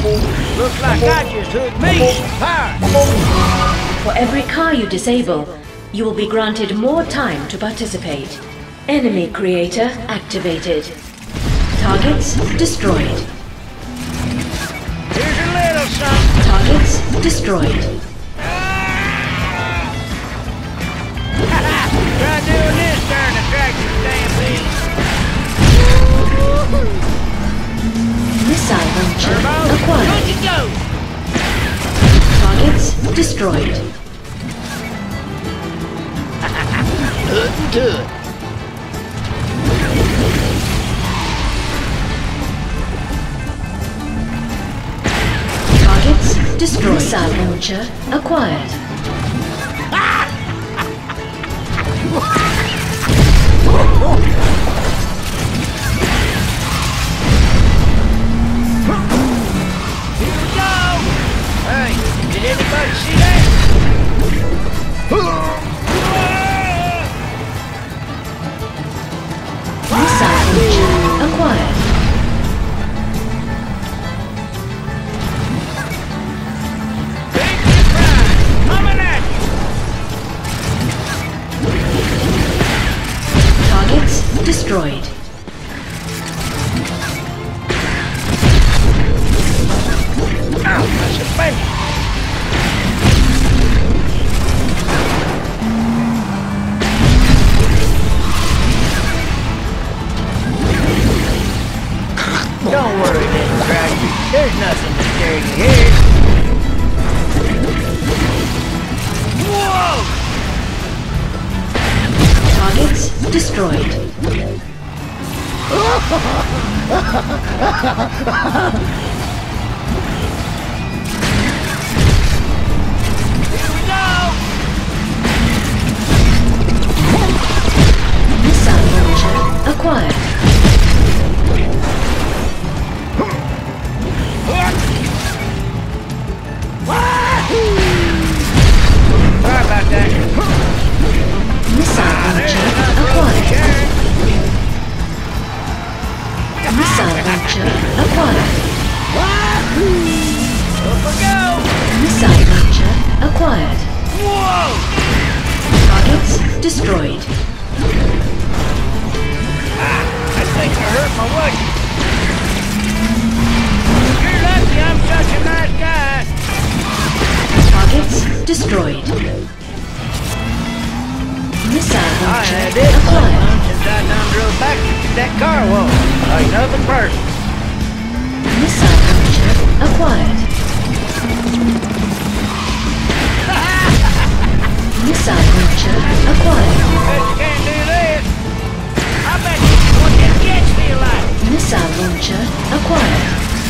Looks like I just hooked me some power. For every car you disable, you will be granted more time to participate. Enemy creator activated. Targets destroyed. Here's a little something. Targets destroyed. Try doing this during the tractor stampede. Missile launcher Turbo, acquired. good to go. Targets destroyed. Couldn't do it. Targets destroyed. Missile launcher acquired. Here we go! Hey, did anybody see that? Missile launcher acquired. Big surprise! Coming at you! Targets destroyed. Ow, that's a baby! Don't worry, little tractor. There's nothing to scare you here. Whoa! Targets destroyed. Here we go! Missile launcher acquired. Sorry about that. Missile launcher acquired. Missile launcher acquired. Up we go! Missile launcher acquired. Whoa! Targets destroyed. I think I hurt my leg. You're lucky I'm such a nice guy. Targets destroyed. Missile I launcher had this much acquired. fun since I done drove back to that car was. Like nothing personal. Missile launcher acquired. Missile launcher acquired. Bet you can't do this. I bet you what them jets feel like. Missile launcher acquired.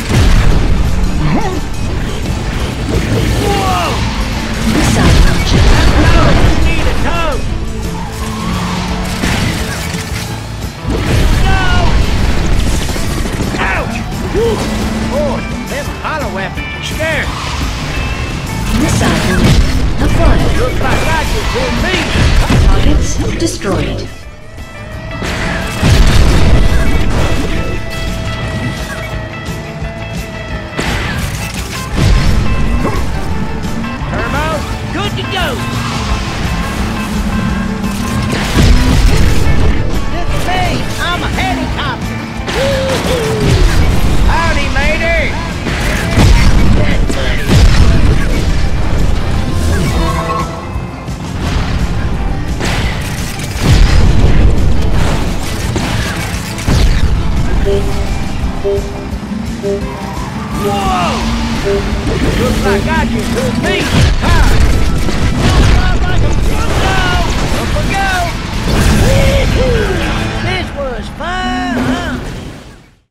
Whoa! Missile launcher acquired. You need a tow. No! Ouch! Boy, them hollow weapons are scary. Missile launcher acquired. Looks like I just hit me. Targets destroyed. Turbo, good to go. Look at me, I'm a helicopter. Howdy, matey. That's funny. Whoa! Looks like I just hooked me.